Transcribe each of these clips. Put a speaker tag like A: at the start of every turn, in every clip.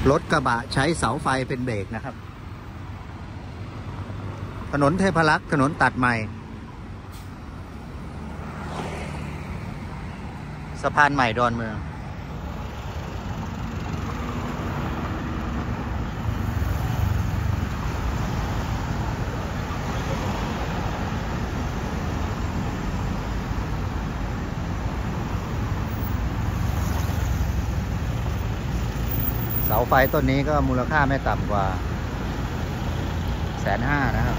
A: รถกระบะใช้เสาไฟเป็นเบรกนะครับถนนเทพรักษ์ถนนตัดใหม่สะพานใหม่ดอนเมืองเสาไฟต้นนี้ก็มูลค่าไม่ต่ำกว่า150,000นะครับ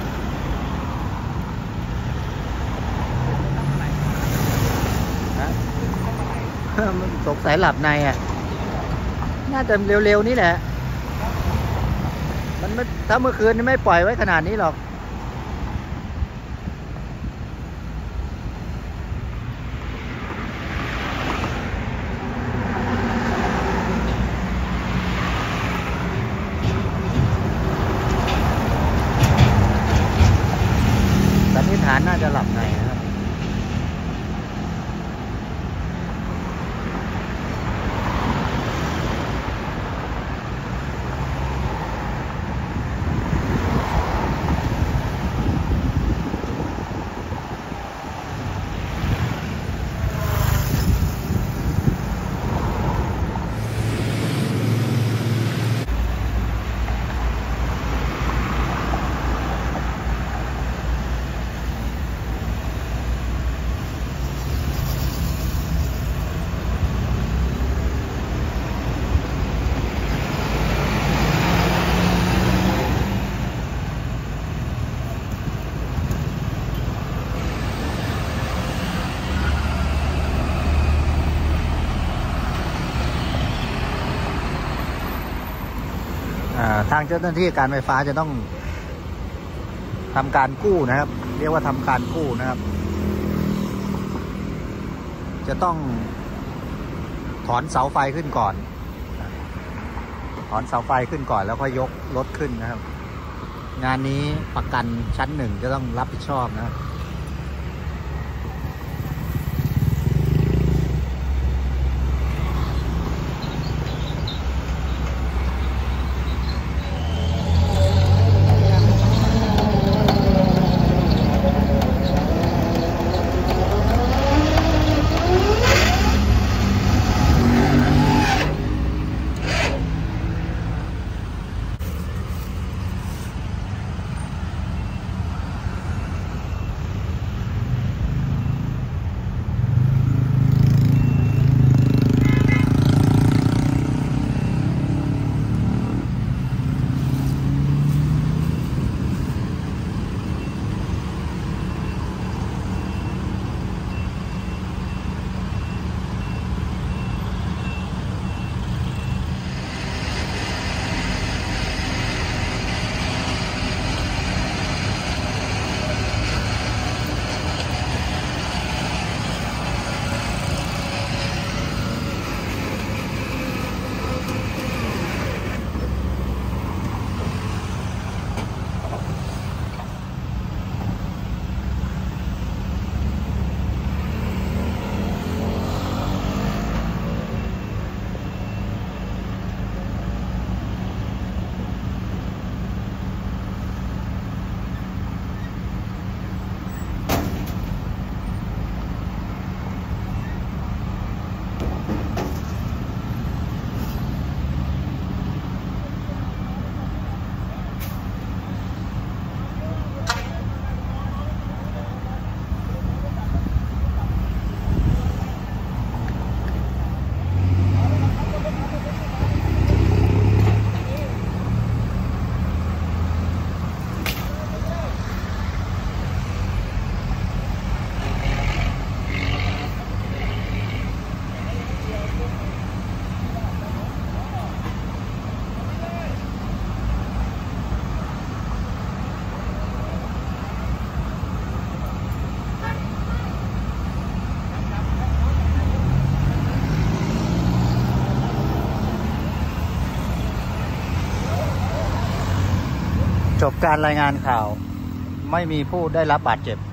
A: มันสงสัยหลับในอ่ะน่าจะเร็วๆนี่แหละมันไม่ถ้าเมื่อคืนไม่ปล่อยไว้ขนาดนี้หรอกสันนิษฐานน่าจะหลับในนะครับทางเจ้าหน้าที่การไฟฟ้าจะต้องทำการกู้นะครับเรียกว่าทำการกู้นะครับจะต้องถอนเสาไฟขึ้นก่อนถอนเสาไฟขึ้นก่อนแล้วก็ยกรถขึ้นนะครับงานนี้ประกันชั้น1จะต้องรับผิดชอบนะครับจบการรายงานข่าวไม่มีผู้ได้รับบาดเจ็บ